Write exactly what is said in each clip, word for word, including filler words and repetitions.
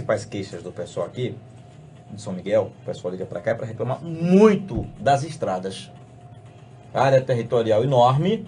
principais queixas do pessoal aqui, de São Miguel, o pessoal liga para cá, é para reclamar muito das estradas. A área territorial enorme,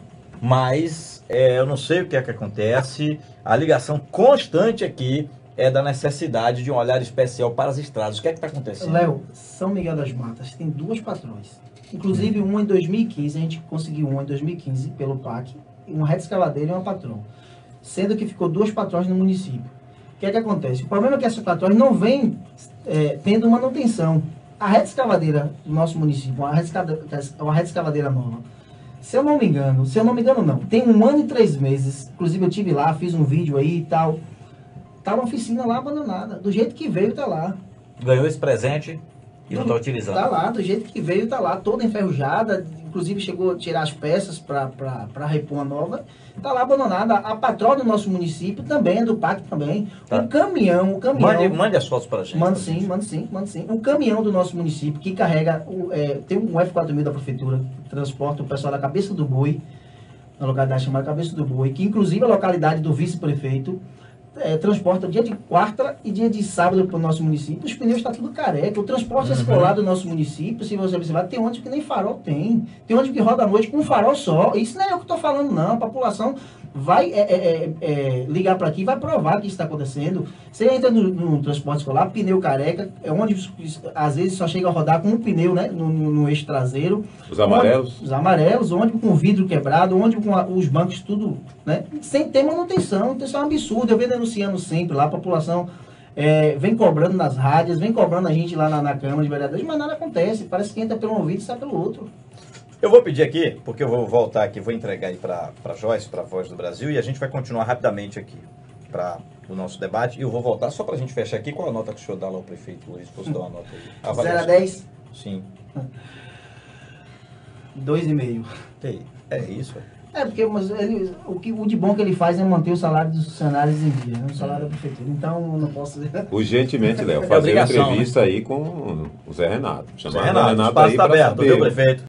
mas é, eu não sei o que é que acontece. A ligação constante aqui é da necessidade de um olhar especial para as estradas. O que é que está acontecendo? Léo, São Miguel das Matas tem duas patrões. Inclusive, hum. uma em dois mil e quinze, a gente conseguiu uma em dois mil e quinze pelo P A C, uma reta escavadeira e uma patrão. Sendo que ficou duas patrões no município. O que é que acontece? O problema é que essas patrões não vêm é, tendo manutenção. A reta escavadeira do nosso município, uma reta escavadeira, uma reta escavadeira nova, se eu não me engano, se eu não me engano não, tem um ano e três meses, inclusive eu estive lá, fiz um vídeo aí e tal, tá uma oficina lá abandonada, do jeito que veio tá lá. Ganhou esse presente e não está utilizando. Tá lá, do jeito que veio tá lá, toda enferrujada, inclusive chegou a tirar as peças para repor uma nova, tá lá abandonada. A patroa do nosso município também, é do P A C também. Tá. O caminhão, o caminhão... Mande, mande as fotos para a gente. Mande sim, gente. mande sim, mande sim. O caminhão do nosso município que carrega, o, é, tem um F quatro mil da prefeitura, que transporta o pessoal da Cabeça do Boi, na localidade chamada Cabeça do Boi, que inclusive é a localidade do vice-prefeito, É, transporta dia de quarta e dia de sábado para o nosso município. Os pneus estão tudo careca. O transporte uhum. escolar do nosso município, se você observar, tem ônibus que nem farol tem. Tem ônibus que roda à noite com um farol só. Isso não é o que eu estou falando, não. A população vai é, é, é, ligar para aqui e vai provar que isso está acontecendo. Você entra no, no transporte escolar, pneu careca, é ônibus às vezes só chega a rodar com um pneu, né, no, no, no eixo traseiro. Os amarelos? Ônibus, os amarelos, ônibus com vidro quebrado, ônibus com a, os bancos tudo, né, sem ter manutenção. Então isso é um absurdo. Eu venho denunciando sempre lá, a população é, vem cobrando nas rádios, vem cobrando a gente lá na, na Câmara de Vereadores, mas nada acontece. Parece que entra pelo um ouvido e sai pelo outro. Eu vou pedir aqui, porque eu vou voltar aqui, vou entregar aí para a Joyce, para a Voz do Brasil, e a gente vai continuar rapidamente aqui para o nosso debate. E eu vou voltar só para a gente fechar aqui. Qual a nota que o senhor dá lá ao prefeito Luiz? Posso dar uma nota aí? zero a dez? Sim. dois e meio. É isso. É, porque mas ele, o, que, o de bom que ele faz é manter o salário dos funcionários em dia, né? O salário da prefeitura. Então, eu não posso... Urgentemente, Léo, fazer uma entrevista aí com o Zé Renato. Zé Renato, o espaço está aberto, viu, prefeito?